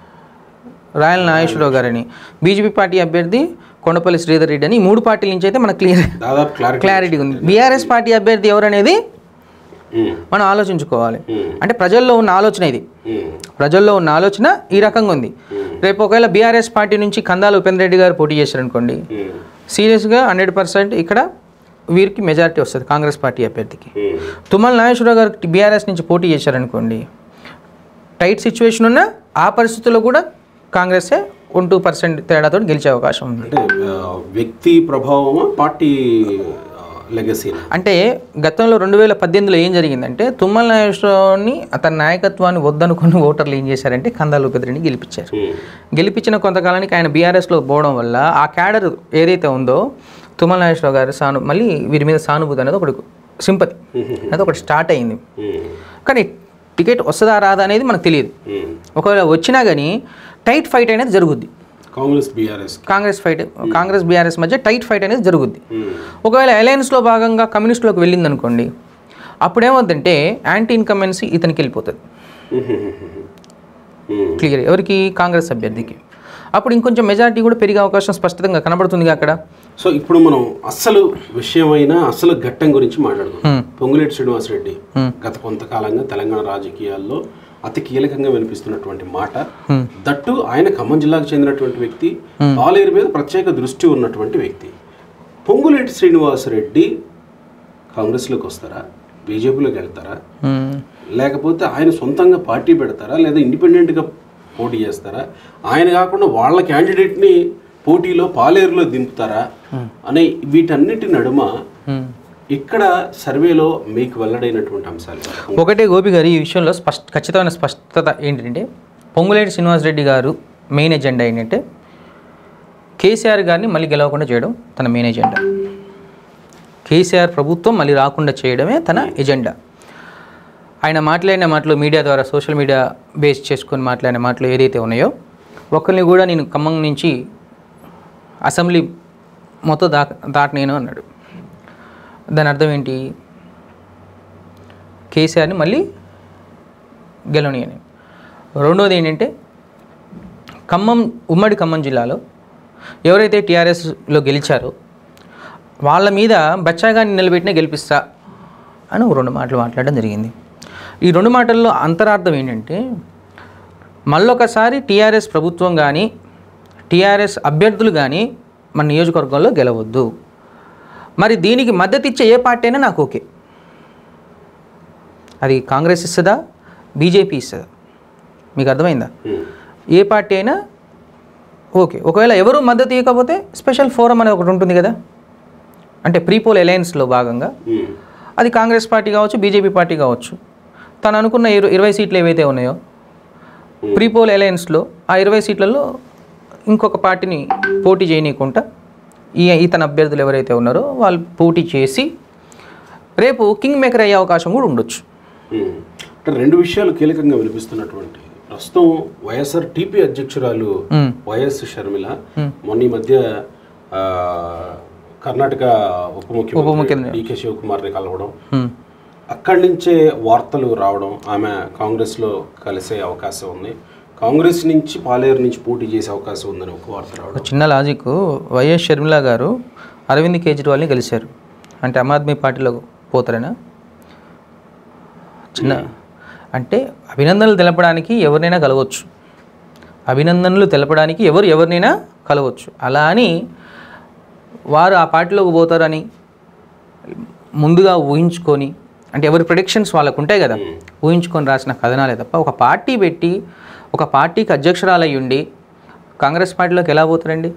రాయల నాగేశ్వరరావు గారని, బీజేపీ పార్టీ అభ్యర్థి కొండపల్లి శ్రీధర్ రెడ్డి అని 3 పార్టీల నుంచి అయితే మనకు క్లారిటీ ఉంది. బీఆర్ఎస్ పార్టీ అభ్యర్థి ఎవరనేది మనం ఆలోచించుకోవాలి. అంటే ప్రజల్లో ఉన్న ఆలోచన ఇది. ప్రజల్లో ఉన్న ఆలోచన ఈ రకంగా ఉంది. రేపు ఒకవేళ బీఆర్ఎస్ పార్టీ నుంచి కందాల ఉపేంద్ర రెడ్డి గారు పోటీ చేశారనుకోండి, సీరియస్గా 100% ఇక్కడ వీరికి మెజారిటీ వస్తుంది కాంగ్రెస్ పార్టీ అభ్యర్థికి. తుమ్మల నాగేశ్వరరావు గారు బీఆర్ఎస్ నుంచి పోటీ చేశారనుకోండి, టైట్ సిచ్యువేషన్ ఉన్న ఆ పరిస్థితుల్లో కూడా కాంగ్రెసే 1-2% తేడాతో గెలిచే అవకాశం ఉంది. అంటే వ్యక్తి ప్రభావమా పార్టీ లెగసీ? అంటే గతంలో 2018లో ఏం జరిగిందంటే తుమ్మల నాగేశ్వరరావుని అతని నాయకత్వాన్ని వద్దనుకుని ఓటర్లు ఏం చేశారంటే కందాల ఉపేంద్రని గెలిపించారు. గెలిపించిన కొంతకాలానికి ఆయన బీఆర్ఎస్లో పోవడం వల్ల ఆ క్యాడర్ ఏదైతే ఉందో తుమ్మల నాగేశ్వరరావు గారి మళ్ళీ వీరి మీద సానుభూతి అనేది ఒకటి సింపతి అనేది ఒకటి స్టార్ట్ అయింది. కానీ టికెట్ వస్తుందా రాదా అనేది మనకు తెలియదు. ఒకవేళ వచ్చినా కానీ టైట్ ఫైట్ అనేది జరుగుద్ది. కాంగ్రెస్ బీఆర్ఎస్ మధ్య టైట్ ఫైట్ అనేది జరుగుద్ది. ఒకవేళ అలయన్స్లో భాగంగా కమ్యూనిస్టులోకి వెళ్ళింది అనుకోండి, అప్పుడేమవుతుందంటే యాంటీ ఇన్కమెన్సీ ఇతనికి వెళ్ళిపోతుంది. క్లియర్ ఎవరికి? కాంగ్రెస్ అభ్యర్థికి. అప్పుడు ఇంకొంచెం మెజారిటీ కూడా పెరిగే అవకాశం స్పష్టంగా కనబడుతుంది అక్కడ. సో ఇప్పుడు మనం అసలు విషయమైన అసలు ఘట్టం గురించి మాట్లాడుకుందాం. పొంగులేటి శ్రీనివాసరెడ్డి గత కొంతకాలంగా తెలంగాణ రాజకీయాల్లో అతి కీలకంగా వినిపిస్తున్నటువంటి మాట. దట్టు ఆయన ఖమ్మం జిల్లాకు చెందినటువంటి వ్యక్తి, పాలేరు మీద ప్రత్యేక దృష్టి ఉన్నటువంటి వ్యక్తి. పొంగులేటి శ్రీనివాసరెడ్డి కాంగ్రెస్లోకి వస్తారా, బీజేపీలోకి వెళ్తారా, లేకపోతే ఆయన సొంతంగా పార్టీ పెడతారా, లేదా ఇండిపెండెంట్గా పోటీ చేస్తారా, ఆయన కాకుండా వాళ్ళ క్యాండిడేట్ని పోటీలో పాలేరులో దింపుతారా అనే వీటన్నిటి నడుమ ఇక్కడ సర్వేలో మీకు వెల్లడైనటువంటి అంశాలు ఒకటే గోపి గారు, ఈ విషయంలో ఖచ్చితమైన స్పష్టత ఏంటంటే పొంగులేటి శ్రీనివాసరెడ్డి గారు మెయిన్ ఎజెండా ఏంటంటే కేసీఆర్ గారిని మళ్ళీ గెలవకుండా చేయడం తన మెయిన్ ఎజెండా. కేసీఆర్ ప్రభుత్వం మళ్ళీ రాకుండా చేయడమే తన ఎజెండా. ఆయన మాట్లాడిన మాటలు మీడియా ద్వారా, సోషల్ మీడియా బేస్ చేసుకొని మాట్లాడిన మాటలు ఏదైతే ఉన్నాయో, ఒకరిని కూడా నేను ఖమ్మం నుంచి అసెంబ్లీ మొత్తం దాటనేను అన్నాడు. దాని అర్థం ఏంటి? కేసీఆర్ని మళ్ళీ గెలవనీయని. రెండోది ఏంటంటే ఉమ్మడి ఖమ్మం జిల్లాలో ఎవరైతే టీఆర్ఎస్లో గెలిచారో వాళ్ళ మీద బచ్చాగాన్ని నిలబెట్టినా గెలిపిస్తా అని ఒక 2 మాటలు మాట్లాడడం జరిగింది. ఈ 2 మాటల్లో అంతరార్థం ఏంటంటే మళ్ళొకసారి టీఆర్ఎస్ ప్రభుత్వం కానీ టీఆర్ఎస్ అభ్యర్థులు కానీ మన నియోజకవర్గంలో గెలవద్దు. మరి దీనికి మద్దతు ఇచ్చే ఏ పార్టీ అయినా నాకు ఓకే. అది కాంగ్రెస్ ఇస్తుందా, బీజేపీ ఇస్తుందా, మీకు అర్థమైందా? ఏ పార్టీ అయినా ఓకే. ఒకవేళ ఎవరు మద్దతు ఇవ్వకపోతే స్పెషల్ ఫోరం అనేది ఒకటి ఉంటుంది కదా, అంటే ప్రీపోల్ అలయన్స్లో భాగంగా అది కాంగ్రెస్ పార్టీ కావచ్చు, బీజేపీ పార్టీ కావచ్చు. తను అనుకున్న 20 సీట్లు ఏవైతే ఉన్నాయో ప్రీపోల్ అలయన్స్లో ఆ 20 సీట్లలో ఇంకొక పార్టీని పోటీ చేయనీయకుండా ఇతని అభ్యర్థులు ఎవరైతే ఉన్నారో వాళ్ళు పోటీ చేసి రేపు కింగ్ మేకర్ అయ్యే అవకాశం కూడా ఉండొచ్చు. అంటే 2 విషయాలు కీలకంగా వినిపిస్తున్నటువంటి ప్రస్తుతం వైఎస్ఆర్ టీపీ అధ్యక్షురాలు వైఎస్ షర్మిల మొన్న ఈ మధ్య కర్ణాటక ఉప ముఖ్యమంత్రి డీకే శివకుమార్ని కలవడం, అక్కడి నుంచే వార్తలు రావడం ఆమె కాంగ్రెస్లో కలిసే అవకాశం ఉంది, కాంగ్రెస్ నుంచి పాలేరు నుంచి పోటీ చేసే అవకాశం ఉందని ఒక వార్త రావడం. చిన్న లాజిక్, వైఎస్ షర్మిల గారు అరవింద్ కేజ్రీవాల్ని కలిశారు అంటే ఆమ్ ఆద్మీ పార్టీలో పోతారేనా? చిన్న అంటే అభినందనలు తెలపడానికి ఎవరినైనా కలవచ్చు, అభినందనలు తెలపడానికి ఎవరినైనా కలవచ్చు. అలా అని వారు ఆ పార్టీలోకి పోతారని ముందుగా ఊహించుకొని, అంటే ఎవరి ప్రెడిక్షన్స్ వాళ్ళకు ఉంటాయి కదా, ఊహించుకొని రాసిన కథనాలే తప్ప ఒక పార్టీ పెట్టి ఒక పార్టీకి అధ్యక్షురాలయ్యి ఉండి కాంగ్రెస్ పార్టీలోకి ఎలా పోతారండి?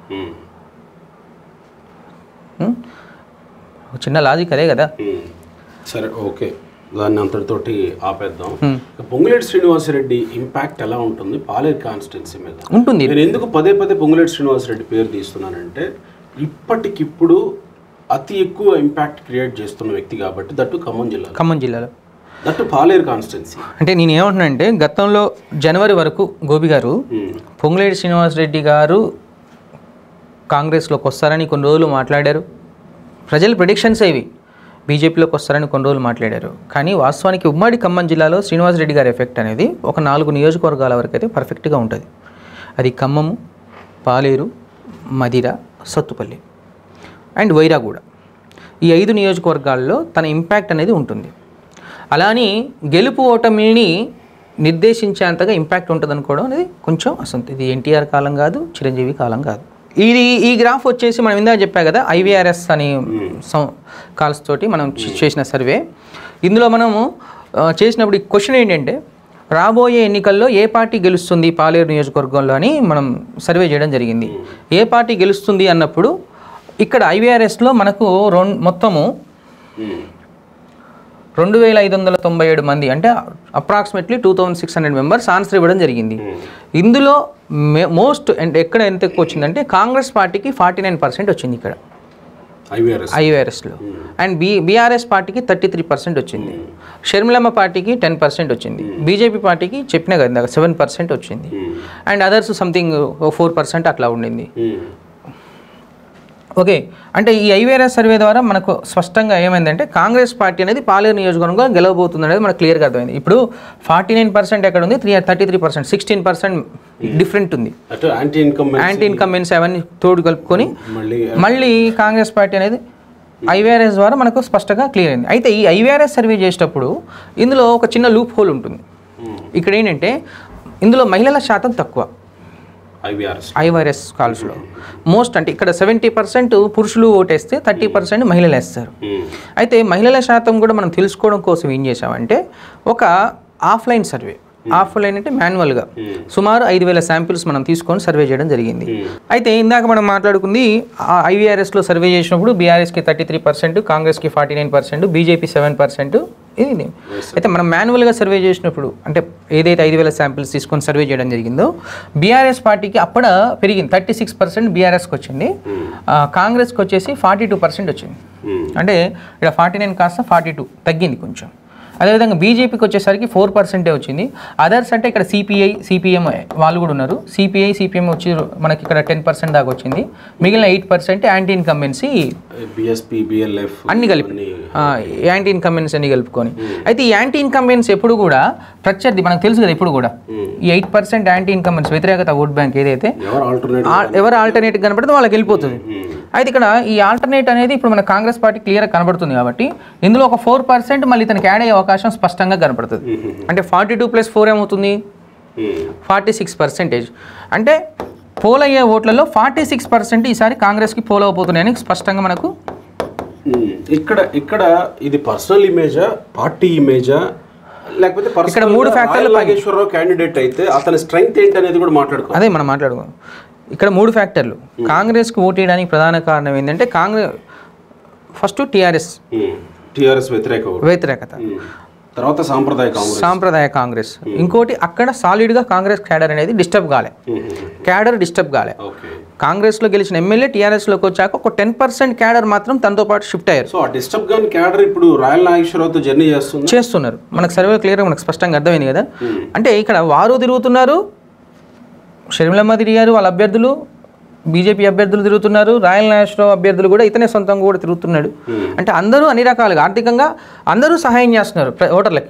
చిన్న లాజిక్ అదే కదా. సరే, ఓకే, దాన్ని అంతటితోటి ఆపేద్దాం. పొంగులేటి శ్రీనివాసరెడ్డి ఇంపాక్ట్ ఎలా ఉంటుంది పాలేరు కాన్స్టిట్యున్సీ మీద? ఉంటుంది. నేను ఎందుకు పదే పొంగులేటి శ్రీనివాసరెడ్డి పేరు తీస్తున్నానంటే ఇప్పటికిప్పుడు అతి ఎక్కువ ఇంపాక్ట్ క్రియేట్ చేస్తున్న వ్యక్తి కాబట్టి, దట్టు ఖమ్మం జిల్లాలో దట్టు పాలేరు కాన్స్టిట్యున్సీ. అంటే నేను ఏమంటున్నానంటే గతంలో జనవరి వరకు గోపి గారు పొంగులేటి శ్రీనివాసరెడ్డి గారు కాంగ్రెస్లోకి వస్తారని కొన్ని రోజులు మాట్లాడారు. ప్రజల ప్రెడిక్షన్స్ ఇవి, బీజేపీలోకి వస్తారని కొన్ని రోజులు మాట్లాడారు. కానీ వాస్తవానికి ఉమ్మడి ఖమ్మం జిల్లాలో శ్రీనివాసరెడ్డి గారి ఎఫెక్ట్ అనేది ఒక 4 నియోజకవర్గాల వరకు అయితే పర్ఫెక్ట్గా ఉంటుంది. అది ఖమ్మము, పాలేరు, మదిర, సత్తుపల్లి అండ్ వైరాగూడ. ఈ 5 నియోజకవర్గాల్లో తన ఇంపాక్ట్ అనేది ఉంటుంది. అలా అని గెలుపు ఓటమిని నిర్దేశించేంతగా ఇంపాక్ట్ ఉంటుంది అనుకోవడం అనేది కొంచెం అసంత. ఇది ఎన్టీఆర్ కాలం కాదు, చిరంజీవి కాలం కాదు. ఈ గ్రాఫ్ వచ్చేసి మనం ఇందాక చెప్పా కదా, IVRS అని కాల్స్ తోటి మనం చేసిన సర్వే. ఇందులో మనము చేసినప్పుడు ఈ క్వశ్చన్ ఏంటంటే రాబోయే ఎన్నికల్లో ఏ పార్టీ గెలుస్తుంది పాలేరు నియోజకవర్గంలో అని మనం సర్వే చేయడం జరిగింది. ఏ పార్టీ గెలుస్తుంది అన్నప్పుడు ఇక్కడ IVRSలో మనకు మొత్తము 2597 మంది, అంటే అప్రాక్సిమేట్లీ 2600 మెంబర్స్ ఆన్సర్ ఇవ్వడం జరిగింది. ఇందులో మోస్ట్ అంటే ఎక్కడ ఎంత ఎక్కువ వచ్చిందంటే కాంగ్రెస్ పార్టీకి 49% వచ్చింది ఇక్కడ IVRSలో, అండ్ బీఆర్ఎస్ పార్టీకి 33% వచ్చింది, షర్మిలమ్మ పార్టీకి 10% వచ్చింది, బీజేపీ పార్టీకి చెప్పినా కదా 7% వచ్చింది, అండ్ అదర్స్ సంథింగ్ 4% అట్లా ఉండింది. ఓకే, అంటే ఈ ఐవీఆర్ఎస్ సర్వే ద్వారా మనకు స్పష్టంగా ఏమైందంటే కాంగ్రెస్ పార్టీ అనేది పాలేరు నియోజకవర్గంగా గెలవబోతుంది అనేది మనకు క్లియర్గా అర్థమైంది. ఇప్పుడు 49% ఎక్కడ ఉంది, 33%, 16% డిఫరెంట్ ఉంది. యాంటీ ఇన్కంబెన్స్ అవన్నీ తోడు కలుపుకొని మళ్ళీ కాంగ్రెస్ పార్టీ అనేది ఐవీఆర్ఎస్ ద్వారా మనకు స్పష్టంగా క్లియర్ అయింది. అయితే ఈ ఐవీఆర్ఎస్ సర్వే చేసేటప్పుడు ఇందులో ఒక చిన్న లూప్ హోల్ ఉంటుంది. ఇక్కడ ఏంటంటే ఇందులో మహిళల శాతం తక్కువ ఐవీఆర్ఎస్ కాల్స్లో. మోస్ట్ అంటే ఇక్కడ 70% పురుషులు ఓటేస్తే 30% మహిళలు వేస్తారు. అయితే మహిళల శాతం కూడా మనం తెలుసుకోవడం కోసం ఏం చేసామంటే ఒక ఆఫ్లైన్ సర్వే, ఆఫ్లైన్ అంటే మాన్యువల్గా సుమారు 5,000 శాంపిల్స్ మనం తీసుకొని సర్వే చేయడం జరిగింది. అయితే ఇందాక మనం మాట్లాడుకుంది ఐవీఆర్ఎస్లో సర్వే చేసినప్పుడు బీఆర్ఎస్కి 33%, కాంగ్రెస్కి 49%, బీజేపీ 7%. ఇది అయితే మనం మాన్యువల్గా సర్వే చేసినప్పుడు అంటే ఏదైతే 5,000 శాంపిల్స్ తీసుకొని సర్వే చేయడం జరిగిందో బీఆర్ఎస్ పార్టీకి అప్పుడు పెరిగింది, 36% బీఆర్ఎస్కి వచ్చింది, కాంగ్రెస్కి వచ్చేసి 42% వచ్చింది. అంటే ఇక్కడ 49 కాస్త 42 తగ్గింది కొంచెం. అదేవిధంగా బీజేపీకి వచ్చేసరికి 4% వచ్చింది. అదర్స్ అంటే ఇక్కడ సిపిఐ, సిపిఎం వాళ్ళు కూడా ఉన్నారు. సిపిఐ, సిపిఎం వచ్చి మనకి ఇక్కడ 10% దాకా వచ్చింది. మిగిలిన 8% యాంటీ ఇన్కంబెన్సీ, బిఎస్పీ, బిఎల్ఎఫ్ అన్ని కలిపి యాంటీ ఇన్కంబెన్సీ అన్ని కలుపుకొని. అయితే ఈ యాంటీ ఇన్కంబెన్సీ ఎప్పుడు కూడా ప్రత్యర్థి మనకు తెలుసు కదా, ఇప్పుడు కూడా ఈ 8% యాంటీ ఇన్కంబెన్సీ వ్యతిరేకత ఓట్ బ్యాంక్ ఏదైతే ఎవరు ఆల్టర్నేట్ కనబడితే వాళ్ళకి వెళ్ళిపోతుంది. అయితే ఇక్కడ ఈ ఆల్టర్నేట్ అనేది ఇప్పుడు మన కాంగ్రెస్ పార్టీ క్లియర్గా కనబడుతుంది కాబట్టి ఇందులో ఒక 4% మళ్ళీ ఇతనికి యాడ్ అయ్యే అవకాశం స్పష్టంగా కనపడుతుంది. అంటే 42 + 4 ఏమవుతుంది, 46%. అంటే పోల్ అయ్యే ఓట్లలో 46% ఈసారి కాంగ్రెస్కి పోల్ అవబోతున్నాయని స్పష్టంగా మనకు ఇక్కడ ఇది పర్సనల్ ఇమేజా, పార్టీ ఇమేజా, లేకపోతే ఇక్కడ 3 ఫ్యాక్టర్లు. నాగేశ్వరరావు క్యాండిడేట్ అయితే అతని స్ట్రెంగ్త్ ఏంటి అనేది కూడా మాట్లాడుకో. అదే మనం మాట్లాడుకోం. ఇక్కడ 3 ఫ్యాక్టర్లు కాంగ్రెస్కి ఓటు వేయడానికి ప్రధాన కారణం ఏంటంటే ఫస్ట్ టీఆర్ఎస్ వ్యతిరేకత, తర్వాత సాంప్రదాయ కాంగ్రెస్, ఇంకోటి అక్కడ సాలిడ్గా కాంగ్రెస్ క్యాడర్ అనేది డిస్టర్బ్ కాలే. కాంగ్రెస్లో గెలిచిన ఎమ్మెల్యే టీఆర్ఎస్లోకి వచ్చాక ఒక 10% క్యాడర్ మాత్రం తనతో పాటు షిఫ్ట్ అయ్యారు. సో ఆ డిస్టర్బ్ గాని క్యాడర్ ఇప్పుడు రాయల్ నాగేశ్వరరావుతో జర్నీ చేస్తున్నారు. మనకు సర్వే క్లియర్గా మనకు స్పష్టంగా అర్థమైంది కదా. అంటే ఇక్కడ వారు తిరుగుతున్నారు, షర్మిలమ్మ తిరిగారు, వాళ్ళ అభ్యర్థులు, బీజేపీ అభ్యర్థులు తిరుగుతున్నారు, రాయల్ నాగేశ్వరరావు అభ్యర్థులు కూడా ఇతనే సొంతంగా కూడా తిరుగుతున్నాడు. అంటే అందరూ అన్ని రకాలుగా ఆర్థికంగా అందరూ సహాయం చేస్తున్నారు ఓటర్లకి.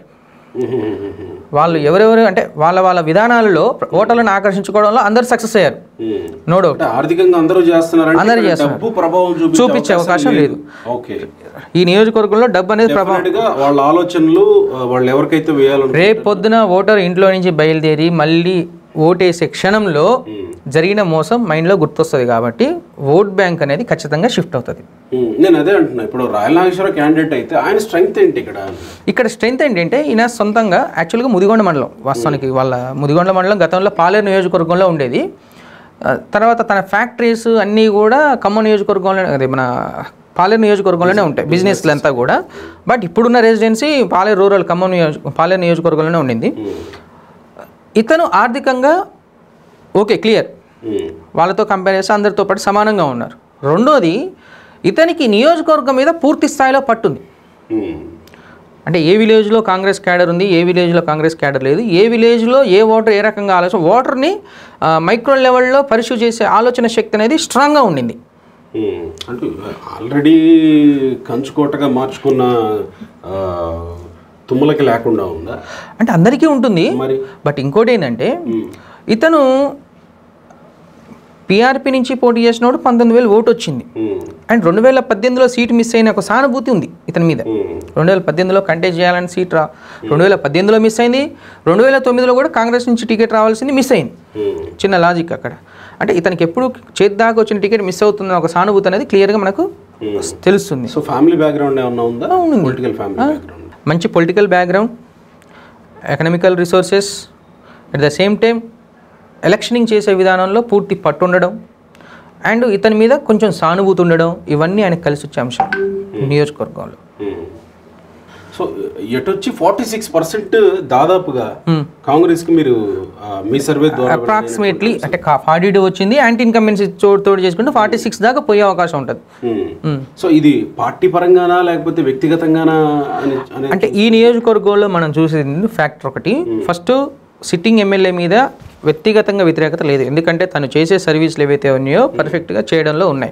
వాళ్ళు ఎవరెవరు అంటే వాళ్ళ విధానాలలో ఓటర్లను ఆకర్షించుకోవడంలో అందరూ సక్సెస్ అయ్యారు. No doubt. ఆర్థికంగా అందరూ చేస్తున్నారు, చూపించే అవకాశం లేదు. ఈ నియోజకవర్గంలో డబ్బు అనేది ప్రభావం, వాళ్ళ ఆలోచనలు వాళ్ళు ఎవరికైతే వేయాలి. రేపు పొద్దున ఓటర్ ఇంట్లో నుంచి బయలుదేరి మళ్ళీ ఓటేసే క్షణంలో జరిగిన మోసం మైండ్లో గుర్తొస్తుంది కాబట్టి ఓట్ బ్యాంక్ అనేది ఖచ్చితంగా షిఫ్ట్ అవుతుంది. నేను అదే అంటున్నా, ఇప్పుడు రాయల్ నాగేశ్వరరావు క్యాండిడేట్ అయితే ఆయన స్ట్రెంగ్త్ ఏంటి ఇక్కడ స్ట్రెంగ్త్ ఏంటంటే ఈయన సొంతంగా యాక్చువల్గా ముదిగొండ మండలం, వాస్తవానికి వాళ్ళ ముదిగొండ మండలం గతంలో పాలేరు నియోజకవర్గంలో ఉండేది. తర్వాత తన ఫ్యాక్టరీస్ అన్నీ కూడా ఖమ్మం నియోజకవర్గంలో, అదే మన పాలేరు నియోజకవర్గంలోనే ఉంటాయి బిజినెస్లు అంతా కూడా. బట్ ఇప్పుడున్న రెసిడెన్సీ పాలేరు రూరల్ పాలేరు నియోజకవర్గంలోనే ఉండింది. ఇతను ఆర్థికంగా ఓకే క్లియర్, వాళ్ళతో కంపేర్ చేస్తే అందరితో పాటు సమానంగా ఉన్నారు. రెండోది, ఇతనికి నియోజకవర్గం మీద పూర్తి స్థాయిలో పట్టుంది. అంటే ఏ విలేజ్లో కాంగ్రెస్ క్యాడర్ ఉంది, ఏ విలేజ్లో కాంగ్రెస్ క్యాడర్ లేదు, ఏ విలేజ్లో ఏ ఓటర్ ఏ రకంగా ఆలోచన, ఓటర్ని మైక్రో లెవెల్లో పరిశీలి చేసే ఆలోచన శక్తి అనేది స్ట్రాంగ్గా ఉండింది. అంటే ఆల్రెడీ కంచుకోటగా మార్చుకున్న తుమ్మలకి లేకుండా ఉందా అంటే అందరికీ ఉంటుంది. బట్ ఇంకోటి ఏంటంటే ఇతను పీఆర్పీ నుంచి పోటీ చేసినప్పుడు 19,000 ఓటు వచ్చింది. అండ్ 2018లో సీట్ మిస్ అయిన ఒక సానుభూతి ఉంది ఇతని మీద. 2018లో కంటెస్ట్ చేయాలని సీట్ 2018లో మిస్ అయింది. 2009లో కూడా కాంగ్రెస్ నుంచి టికెట్ రావాల్సింది మిస్ అయింది. చిన్న లాజిక్ అక్కడ. అంటే ఇతనికి ఎప్పుడు చేద్దాకా వచ్చిన టికెట్ మిస్ అవుతున్న ఒక సానుభూతి అనేది క్లియర్గా మనకు తెలుస్తుంది. సో ఫ్యామిలీ బ్యాక్గ్రౌండ్ ఏమన్నా ఉందా? పొలిటికల్ ఫ్యామిలీ బ్యాక్గ్రౌండ్, మంచి political background, economical resources, at the same time electioning చేసే విధానంలో పూర్తి పట్టు ఉండడం అండ్ ఇతని మీద కొంచెం సానుభూతి ఉండడం, ఇవన్నీ ఆయనకు కలిసి వచ్చే అంశం నియోజకవర్గంలో. సో ఎటొచ్చి 46% దాదాపుగా కాంగ్రెస్కి మీరు మీ సర్వే ద్వారా అప్రాక్సిమేట్లీ అంటే 42 వచ్చింది. యాంటీ ఇన్కంబెన్సీ తోడు చేసుకుంటే 46 దాకా పోయే అవకాశం ఉంటుంది. సో ఇది పార్టీ పరంగానా లేకపోతే వ్యక్తిగతంగానా అంటే ఈ నియోజకవర్గంలో మనం చూసేది ఫ్యాక్టర్ ఒకటి. ఫస్ట్ సిట్టింగ్ ఎమ్మెల్యే మీద వ్యక్తిగతంగా వ్యతిరేకత లేదు, ఎందుకంటే తను చేసే సర్వీసులు ఏవైతే ఉన్నాయో పర్ఫెక్ట్గా చేయడంలో ఉన్నాయి.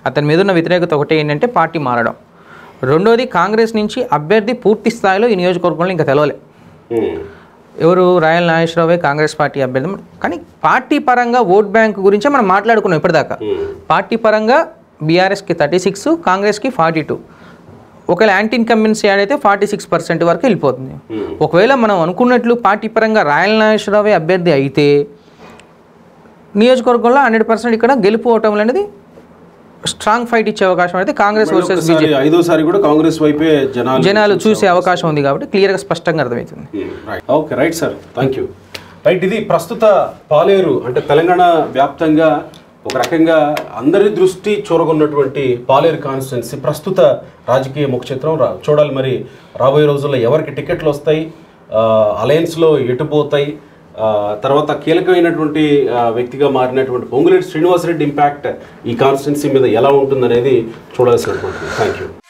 అతని మీద ఉన్న వ్యతిరేకత ఒకటి ఏంటంటే పార్టీ మారడం. రెండోది కాంగ్రెస్ నుంచి అభ్యర్థి పూర్తి స్థాయిలో ఈ నియోజకవర్గంలో ఇంకా తెలవలే. ఎవరు? రాయల్ నాగేశ్వరరావు కాంగ్రెస్ పార్టీ అభ్యర్థి. కానీ పార్టీ పరంగా ఓట్ బ్యాంక్ గురించే మనం మాట్లాడుకున్నాం ఇప్పటిదాకా. పార్టీ పరంగా బీఆర్ఎస్కి 36, కాంగ్రెస్కి 42. ఒకవేళ యాంటీ ఇన్కంబెన్సీ యాడ్ అయితే 46% వరకు వెళ్ళిపోతుంది. ఒకవేళ మనం అనుకున్నట్లు పార్టీ పరంగా రాయల్ నాగేశ్వరరావు అభ్యర్థి అయితే నియోజకవర్గంలో 100% ఇక్కడ గెలుపోవటం అనేది స్ట్రాంగ్ ఫైట్ ఇచ్చే అవకాశం అయితే కాంగ్రెస్ వర్సెస్ బీజేపీ ఐదోసారి కూడా కాంగ్రెస్ వైపే జనాలు చూసే అవకాశం ఉంది కాబట్టి క్లియర్గా స్పష్టంగా అర్థమవుతుంది. Okay, right sir, thank you. Right, ఇది ప్రస్తుత పాలేరు అంటే తెలంగాణ వ్యాప్తంగా ఒక రకంగా అందరి దృష్టి చూరగొన్నటువంటి పాలేరు కాన్స్టిట్యున్సీ ప్రస్తుత రాజకీయ ముఖచిత్రం. చూడాలి మరి రాబోయే రోజుల్లో ఎవరికి టికెట్లు వస్తాయి, అలయన్స్లో ఎటుపోతాయి, తర్వాత కీలకమైనటువంటి వ్యక్తిగా మారినటువంటి పొంగులేటి శ్రీనివాసరెడ్డి ఇంపాక్ట్ ఈ కాన్స్టిట్యున్సీ మీద ఎలా ఉంటుందనేది చూడాల్సినటువంటి. Thank you.